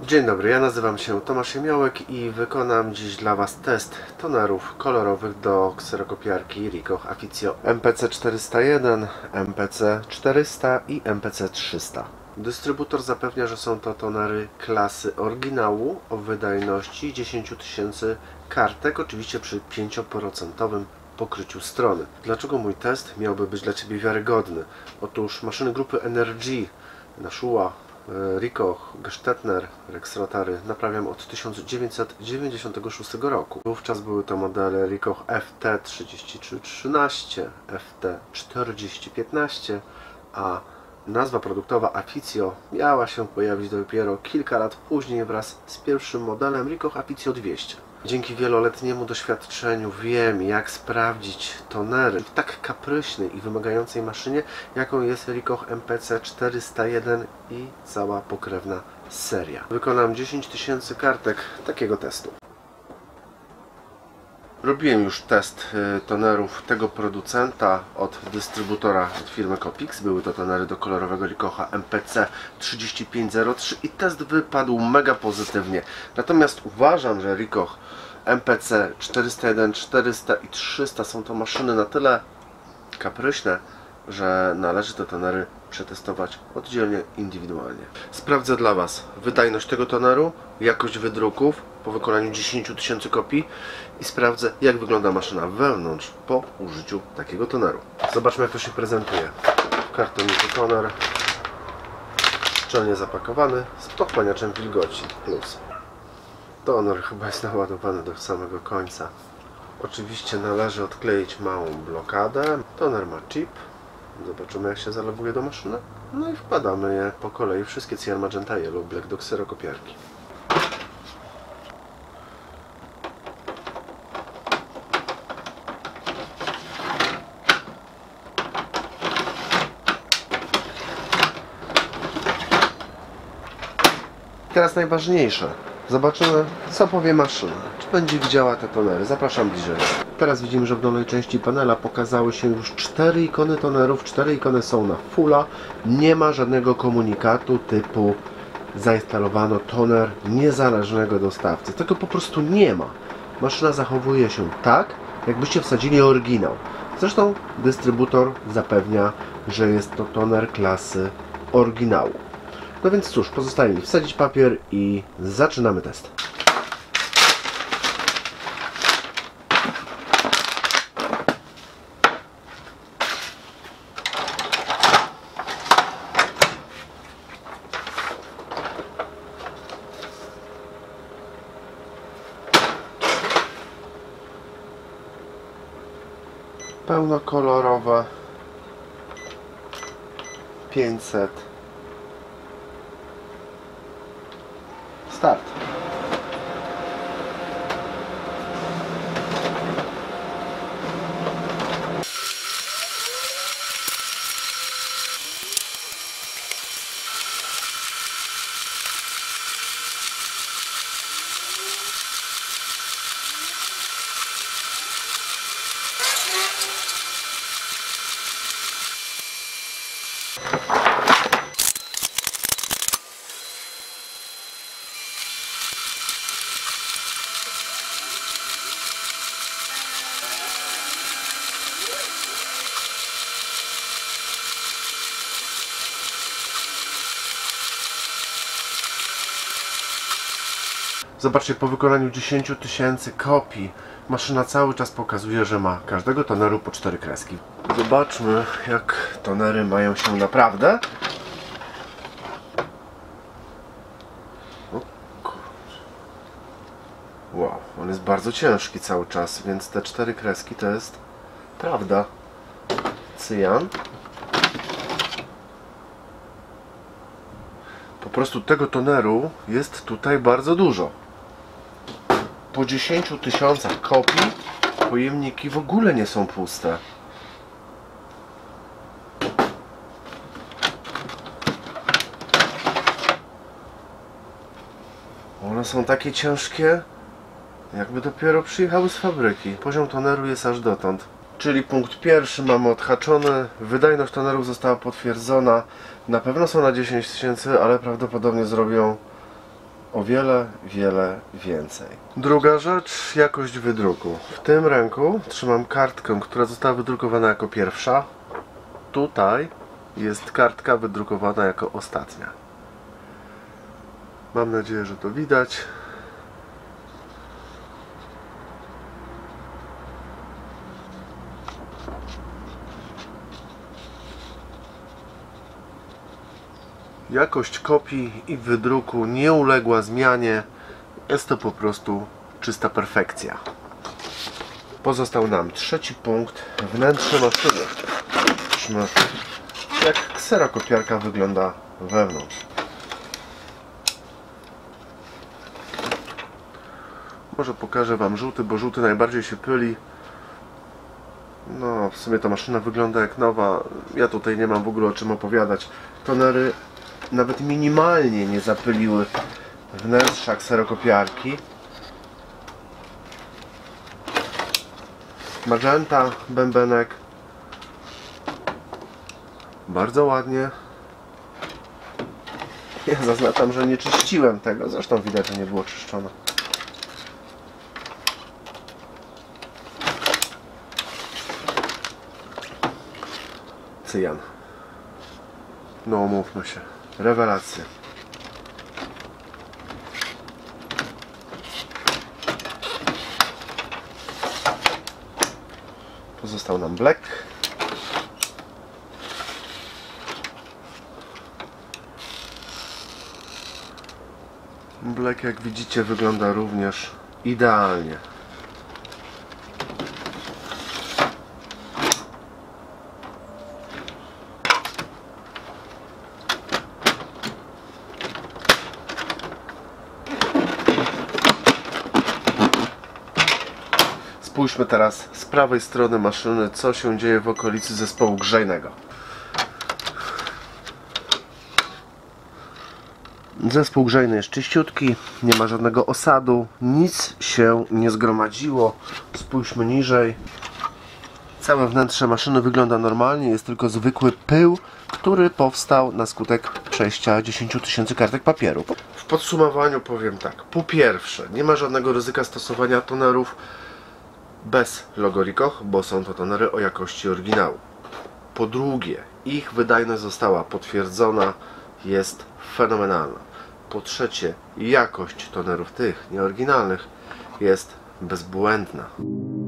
Dzień dobry, ja nazywam się Tomasz Jemiołek i wykonam dziś dla Was test tonerów kolorowych do kserokopiarki Ricoh Afficio MPC 401, MPC 400 i MPC 300. Dystrybutor zapewnia, że są to tonery klasy oryginału o wydajności 10 000 kartek, oczywiście przy 5% pokryciu strony. Dlaczego mój test miałby być dla Ciebie wiarygodny? Otóż maszyny grupy NRG, Nashua, Ricoh, Gestetner, Rexrotary naprawiam od 1996 roku. Wówczas były to modele Ricoh FT3313, FT4015, a nazwa produktowa Afficio miała się pojawić dopiero kilka lat później wraz z pierwszym modelem Ricoh Afficio 200. Dzięki wieloletniemu doświadczeniu wiem, jak sprawdzić tonery w tak kapryśnej i wymagającej maszynie, jaką jest Ricoh MPC 401 i cała pokrewna seria. Wykonam 10 000 kartek takiego testu. Robiłem już test tonerów tego producenta od dystrybutora od firmy Copics. Były to tonery do kolorowego Ricoha MPC 3503 i test wypadł mega pozytywnie. Natomiast uważam, że Ricoh MPC 401, 400 i 300 są to maszyny na tyle kapryśne, że należy te tonery przetestować oddzielnie, indywidualnie. Sprawdzę dla Was wydajność tego toneru, jakość wydruków po wykonaniu 10 000 kopii i sprawdzę, jak wygląda maszyna wewnątrz po użyciu takiego toneru. Zobaczmy, jak to się prezentuje. W kartoniku toner szczelnie zapakowany z pochłaniaczem wilgoci plus. Toner chyba jest naładowany do samego końca. Oczywiście należy odkleić małą blokadę. Toner ma chip. Zobaczymy, jak się zaloguje do maszyny. No i wkładamy je po kolei, wszystkie Cyan, Magenta, Yellow, Black do kserokopiarki. Teraz najważniejsze. Zobaczymy, co powie maszyna. Czy będzie widziała te tonery. Zapraszam bliżej. Teraz widzimy, że w dolnej części panela pokazały się już 4 ikony tonerów. 4 ikony są na fulla. Nie ma żadnego komunikatu typu zainstalowano toner niezależnego dostawcy. Tego po prostu nie ma. Maszyna zachowuje się tak, jakbyście wsadzili oryginał. Zresztą dystrybutor zapewnia, że jest to toner klasy oryginału. No więc cóż, pozostaje mi wsadzić papier i zaczynamy test. Pełnokolorowe 500. Start. Zobaczcie, po wykonaniu 10 000 kopii maszyna cały czas pokazuje, że ma każdego toneru po 4 kreski. Zobaczmy, jak tonery mają się naprawdę. O kurczę. Wow, on jest bardzo ciężki cały czas, więc te 4 kreski to jest prawda. Cyan. Po prostu tego toneru jest tutaj bardzo dużo. Po 10 000 kopii pojemniki w ogóle nie są puste. One są takie ciężkie, jakby dopiero przyjechały z fabryki. Poziom toneru jest aż dotąd. Czyli punkt pierwszy mamy odhaczony. Wydajność tonerów została potwierdzona. Na pewno są na 10 000, ale prawdopodobnie zrobią o wiele więcej. Druga rzecz, jakość wydruku. W tym ręku trzymam kartkę, która została wydrukowana jako pierwsza. Tutaj jest kartka wydrukowana jako ostatnia. Mam nadzieję, że to widać. Jakość kopii i wydruku nie uległa zmianie. Jest to po prostu czysta perfekcja. Pozostał nam trzeci punkt. Wnętrze maszyny. Zobaczmy, jak kserokopiarka wygląda wewnątrz. Może pokażę Wam żółty, bo żółty najbardziej się pyli. No, w sumie ta maszyna wygląda jak nowa. Ja tutaj nie mam w ogóle o czym opowiadać. Tonery nawet minimalnie nie zapyliły wnętrza kserokopiarki. Magenta, bębenek. Bardzo ładnie. Ja zaznaczam, że nie czyściłem tego. Zresztą widać, że nie było czyszczone. Cyjan. No, umówmy się. Rewelacja. Pozostał nam black. Black, jak widzicie, wygląda również idealnie. Spójrzmy teraz z prawej strony maszyny, co się dzieje w okolicy zespołu grzejnego. Zespół grzejny jest czyściutki, nie ma żadnego osadu, nic się nie zgromadziło. Spójrzmy niżej. Całe wnętrze maszyny wygląda normalnie, jest tylko zwykły pył, który powstał na skutek przejścia 10 000 kartek papieru. W podsumowaniu powiem tak. Po pierwsze, nie ma żadnego ryzyka stosowania tonerów bez logo Ricoh, bo są to tonery o jakości oryginału. Po drugie, ich wydajność została potwierdzona, jest fenomenalna. Po trzecie, jakość tonerów tych nieoryginalnych jest bezbłędna.